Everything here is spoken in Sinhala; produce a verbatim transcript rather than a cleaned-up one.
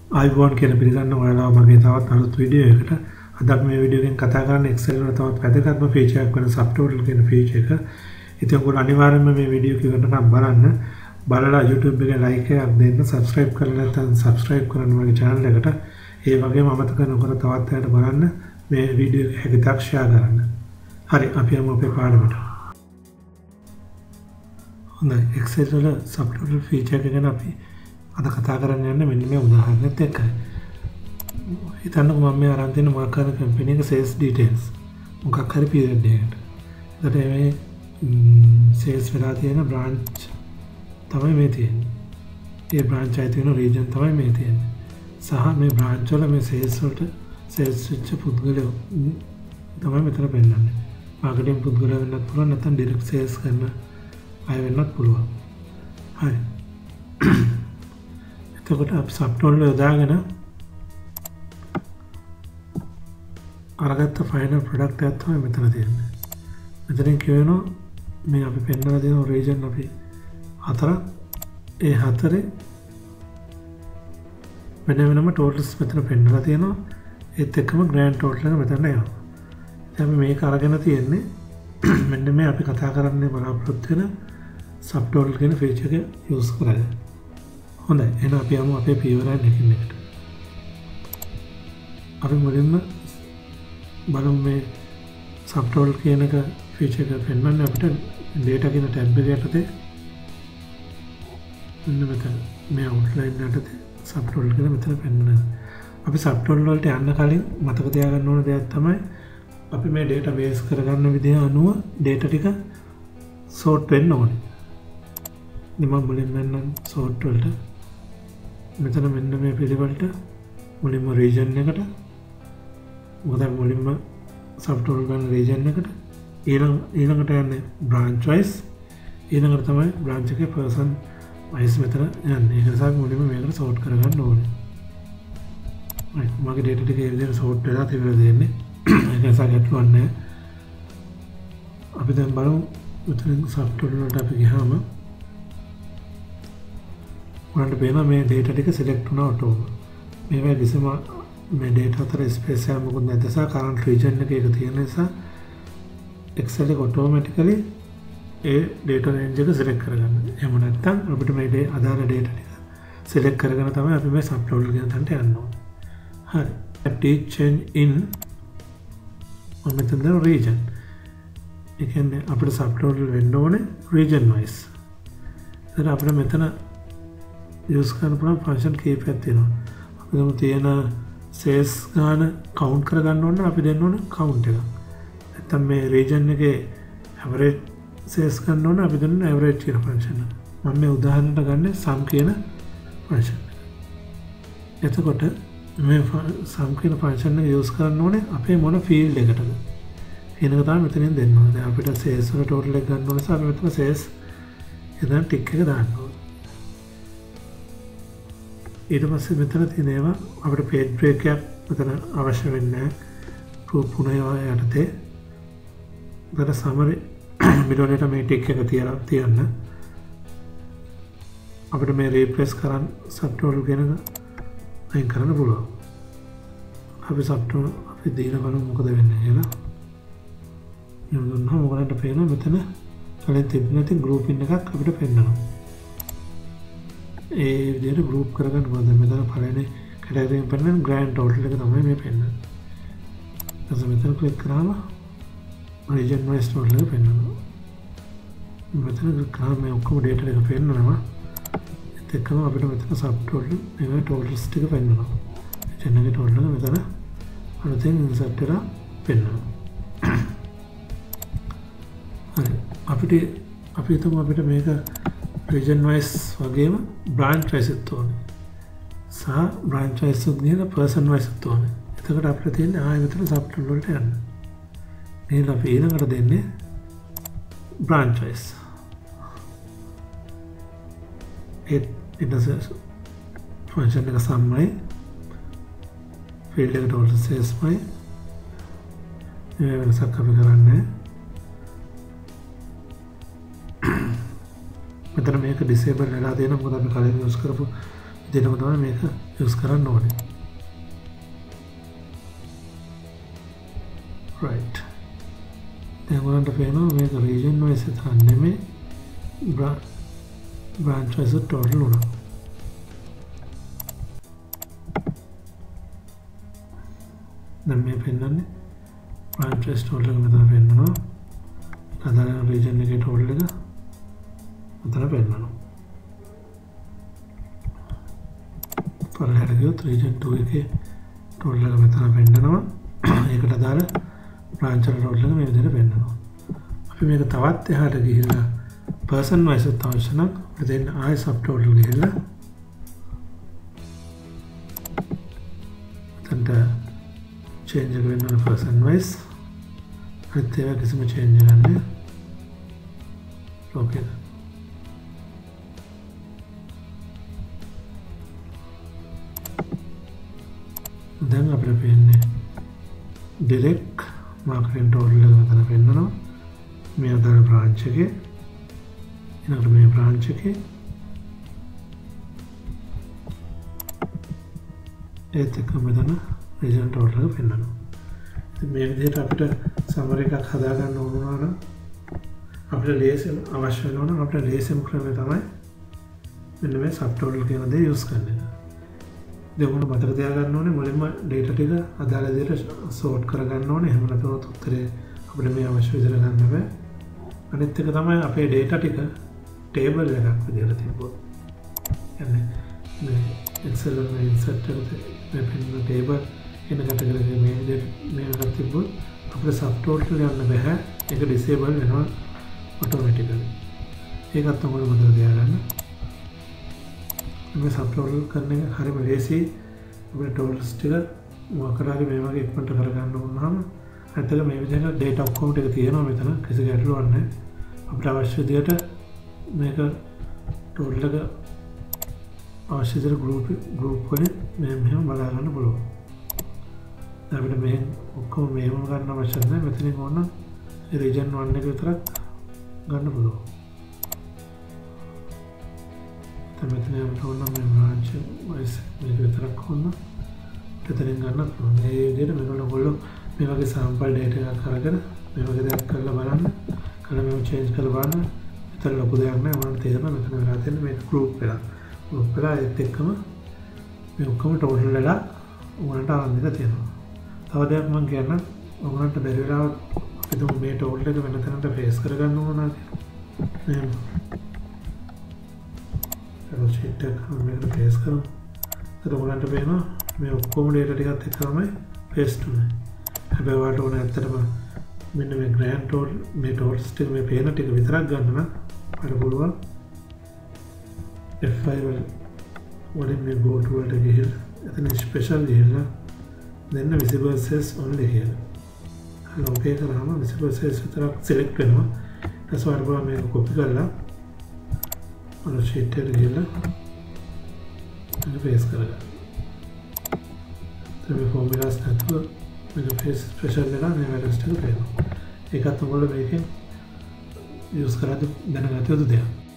ආයිබෝන් කියන පිළිගන්න ඔයාලා මගේ තවත් අලුත් වීඩියෝ එකකට අද අපි මේ වීඩියෝ එකෙන් කතා කරන්නේ Excel වල තවත් වැදගත්ම ෆීචර් එකක් වෙන Subtotal කියන ෆීචර් එක. ඉතින් ඔයගොල්ලෝ අනිවාර්යයෙන්ම මේ වීඩියෝ එක කරනකම් බලන්න. බලලා YouTube එකේ like එකක් දෙන්න, subscribe කරලා නැත්නම් subscribe කරන්න මගේ channel එකට. ඒ වගේම අමතක නොකර තවත් අයට බලන්න මේ වීඩියෝ එක හැකිතාක් share කරන්න. හරි අපි යමු අපේ පාඩමට. හොඳයි Excel වල Subtotal feature එක ගැන අපි අද කතා කරන්න යන්නේ මෙන්න මේ උදාහරණෙත් එක්කයි. හිතන්නකෝ මම මේ අරන් තියෙන මොකක් හරි කම්පැනි එක sales details මොකක් හරි period එකකට. ඒකට මේ sales වෙලා තියෙන branch තමයි මේ තියෙන්නේ. ඒ branch එකේ තියෙන region තමයි මේ තියෙන්නේ. සහ මේ branch වල මේ sales වලට sales වෙච්ච පුද්ගලයෝ තමයි මෙතන පෙන්නන්නේ. marketing පුද්ගලයෝ වෙන්නත් පුළුවන් නැත්නම් direct sales කරන අය වෙන්නත් පුළුවන්. හරි. එතකොට අපි Subtotal යොදාගෙන අරගත්ත final product එකක් තමයි මෙතන තියෙන්නේ. මෙතනින් කියවෙනවා මේ අපි පෙන්නලා තියෙන region අපි හතරක් ඒ හතරේ වෙන වෙනම totals මෙතන පෙන්නලා තියෙනවා. ඒත් එක්කම grand total එක මෙතන එනවා. ඉතින් අපි මේක අරගෙන තියෙන්නේ මෙන්න මේ අපි කතා කරන්නේ බලාපොරොත්තු වෙන Subtotal කියන feature එක use කරලා. හොඳයි එහෙනම් අපි යමු අපේ පියවරෙන් එකින් එකට. අපි මුලින්ම බලමු මේ Subtotal කියන එක feature එක පෙන්වන්නේ අපිට data කියන tab එක යටතේ මෙන්න මෙතන මේ outline යටතේ Subtotal කියලා මෙතන පෙන්වනවා. අපි Subtotal වලට යන්න කලින් මතක තියාගන්න ඕන දෙයක් තමයි අපි මේ data base කරගන්න විදිහ අනුව data ටික sort වෙන්න ඕනේ. ඉතින් මම මුලින්ම නම් sort වලට මෙතන මෙන්න මේ පිළිවෙලට මුලින්ම region එකට මොකද මුලින්ම Subtotal ගන්න region එකට ඊළඟ ඊළඟට යන්නේ branch wise ඊළඟට තමයි branch එකේ person wise මෙතන යන්නේ. ඒක නිසා මුලින්ම මේකට sort කරගන්න ඕනේ. right මගේ data ටික ඒ විදිහට sort වෙලා තිබිලා තියෙන්නේ. ඒක නිසා ගැටලුවක් නැහැ. අපි දැන් බලමු මෙතන Subtotal වලට අපි ගියාම ඔයාලට පේනවා මේ data ටික select වුණා auto. මේවා කිසිම මේ data අතර space එක මොකද නැද්ද සහ current region එකේ ඒක තියෙන නිසා Excel එක automatically ඒ data range එක select කරගන්නවා. එහෙම නැත්නම් අපිට මේ දේ අදාළ data ටික select කරගෙන තමයි අපි මේ Subtotal කියන තැනට යන්න ඕනේ. හරි. Update change in ඔන්න මෙතන දැන් region. ඒ කියන්නේ අපිට Subtotal වෙන්න ඕනේ region wise. ඒතර අපිට මෙතන use කරන්න පුළුවන් function කීපයක් තියෙනවා. අපි ගමු තියෙන sales ගාන count කරගන්න ඕන අපි දෙන්න ඕන count එක. නැත්නම් මේ region එකේ average sales ගන්න ඕන අපි දෙන්න average කියන function එක. මම මේ උදාහරණයට ගන්නේ sum කියන function එක. එතකොට මේ sum කියන function එක use කරන්න ඕනේ අපේ මොන field එකටද කියන එක තමයි මෙතනින් දෙන්න ඕනේ. දැන් අපිට sales වල total එක ගන්න ඕන නිසා අපි මෙතන sales එතන tick එක දාන්න ඕනේ. ඊට පස්සේ මෙතන තියෙන ඒවා අපිට page break එකක් මෙතන අවශ්‍ය වෙන්නේ නැහැ. proof වුණ ඒවා යටතේ මෙතන summary මිඩලට මේ tick එක තියලා තියන්න. අපිට මේ replace කරන් Subtotal කියන එක අයින් කරන්න පුළුවන්. අපි Subtotal අපි දීලා බලමු මොකද වෙන්නේ කියලා. එහෙනම් දුන්නා මොකලට පේනවා මෙතන කලින් තිබුණ නැති grouping එකක් අපිට පෙන්නනවා. ඒ විදිහට group කරගන්න පුළුවන්. මෙතන පළවෙනි category එකෙන් පෙන්නන grand total එක තමයි මේ පෙන්නන්නේ. ඊට මෙතන click කරාම region wise total එක පෙන්නනවා. මෙතන click කරාම මේ ඔක්කොම data එක පෙන්නනවා. ඒත් එක්කම අපිට මෙතන Subtotal මේ totals ටික පෙන්නනවා. region එකේ total එක මෙතන අලුතෙන් insert කරලා පෙන්නනවා. හරි අපිට අපි හිතමු අපිට මේක region wise වගේම branch wise එකත් ඕනේ. සහ branch wise එකත් ගිහලා person wise එකත් ඕනේ. එතකොට අපිට තියෙන්නේ ආයෙ මෙතන Subtotal වලට යන්න. මේක අපි ඊළඟට දෙන්නේ branch wise. ඒ ඉන්නසස් function එක සම්මයි field එක total sesමයි. ඒ වෙනසක් අපි කරන්නේ මෙතන මේක disable වෙලා තියෙනවා මොකද අපි කලින් use කරපු දෙනම තමයි මේක යූස් කරන්න ඕනේ. right. දැන් ඔයාලට පේනවා මේක region wise විතරක් නෙමෙයි branch wise total උනා. දැන් මේ පෙන්නන්නේ branch wise total එක මෙතන පෙන්නනවා. අදාළ region එකේ total එක මෙතන පෙන්නනවා. පළහැර ගියොත් region two එකේ total එක මෙතන පෙන්නනවා. ඒකට අදාළ branch වල total එක මේ විදිහට පෙන්නනවා. අපි මේක තවත් එහාට ගිහිල්ලා person wise අවශ්‍ය නම් දෙන්න ආයෙ subtotal ගිහිල්ලා එතනට change එක වෙන්න ඕන person wise. අනිත් ඒවා කිසිම change එකක් නැහැ. okay. දැන් අපිට පේන්නේ direct marketing total එක මෙතන පෙන්නනවා. මේ අදාළ branch එකේ ඊළඟට මේ branch එකේ ඒත් එක්ක මෙතන region total එක පෙන්නනවා. ඉතින් මේ විදිහට අපිට summary එකක් හදා ගන්න ඕන වුණා නම් අපිට ලේසියෙන් අවශ්‍ය වෙනවා නම් අපිට ලේසියම ක්‍රමය තමයි මෙන්න මේ subtotal කියන දේ use කරන එක. දෙවොන මතක තියාගන්න ඕනේ මුලින්ම data ටික අදාළ විදිහට sort කරගන්න ඕනේ. එහෙම නැත්නම් උත්තරේ අපිට මේ අවශ්‍ය විදිහට ගන්න බෑ. අනිත් එක තමයි අපේ data ටික table එකක් විදිහට තිබ්බොත්. يعني මේ Excel එකේ insert එකට මේ පෙන්න table එන category එකේ මේ විදිහට මේකට තිබ්බොත් අපිට subtotal යන්න බෑ. ඒක disable වෙනවා automatically. ඒකත් තමයි මතක තියාගන්න. මේ subtotal කරන එක හරිම ලේසියි. අපේ totals ටික මොකක් හරි මේ වගේ ඉක්මනට කරගන්න වුණාම ඇත්තට මේ විදිහට data ඔක්කොම ටික තියෙනවා මෙතන. කිසි ගැටලුවක් නැහැ. අපිට අවශ්‍ය විදිහට මේක total එක අවශ්‍ය විදිහට group group වලින් මේ මෙහෙම බලා ගන්න පුළුවන්. දැන් අපිට මේ ඔක්කොම මේවම ගන්න අවශ්‍ය නැහැ. මෙතනින් ඕන region one එක විතරක් ගන්න පුළුවන්. මෙතන අපිට ඕන මේ branch wise මේක විතරක් ඕන මෙතනින් ගන්න පුළුවන්. මේ විදිහට මේගොල්ලෝ ඔයගොල්ලෝ මේ වගේ sample data එකක් අරගෙන මේ වගේ දෙයක් කරලා බලන්න. කරලා මේක change කරලා බලන්න. මෙතන ලොකු දෙයක් නෑ. ඔයාලට තේරෙනවා මෙතන වෙලා තියෙන්නේ මේක group වෙලා. group වෙලා ඒත් එක්කම මේ ඔක්කොම total වෙලා ඔයාලට අරන් දෙලා තියෙනවා. තව දෙයක් මම කියන්නම්. ඔයාලට බැරි වෙලාවට අපි දුම් මේ total එක වෙන තැනකට paste කරගන්න ඕන නම් මේ sheet එක මේකට paste කරමු. එතකොට ඔයාලට පේනවා මේ ඔක්කොම data ටිකත් එක්ක තමයි paste උනේ. හැබැයි ඔයාලට ඕන ඇත්තටම මෙන්න මේ grand total මේ totals ටික මේ පේන ටික විතරක් ගන්න නම් අපිට පුළුවන් F five වල වලින් මේ go to වලට ගිහිල්ලා එතන special ගිහිල්ලා දෙන්න visible cells only කියලා. හලෝ okay කරාම visible cells විතරක් select වෙනවා. ඊට පස්සේ ඔයාලට මේක copy කරලා और sheet එකට ගිහලා මේක paste කරගන්න. මේ formulas නැතුව මේක paste special වෙලා මේ values ටික පේනවා. ඒකත් ඔයගොල්ලෝ මේකෙන් use කරද්දී දැනගත යුතු දෙයක්.